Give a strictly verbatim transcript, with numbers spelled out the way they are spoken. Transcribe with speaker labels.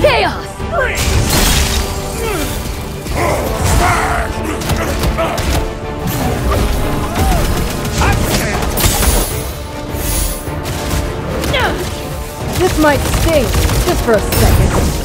Speaker 1: Chaos! This might sting, just for a second.